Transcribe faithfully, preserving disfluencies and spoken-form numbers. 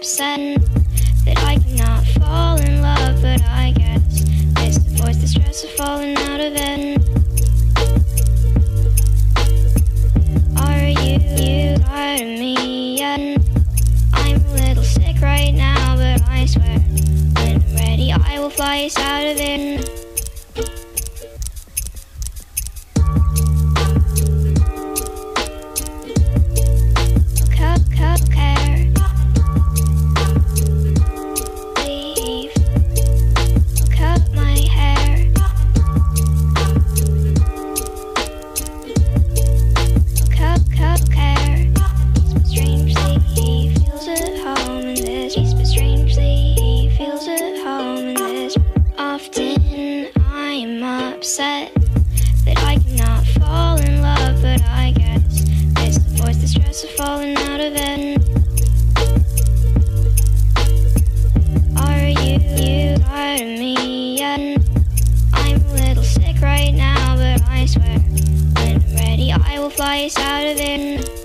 upset that I cannot fall in love, but I guess it's the voice, the stress of falling out of it. Are you, you tired of me yet? I'm a little sick right now, but I swear when I'm ready I will fly us out of it. Often I am upset that I cannot fall in love, but I guess it's the voice, the stress of falling out of it. Are you, you tired of me yet? I'm a little sick right now, but I swear when I'm ready I will fly us out of it.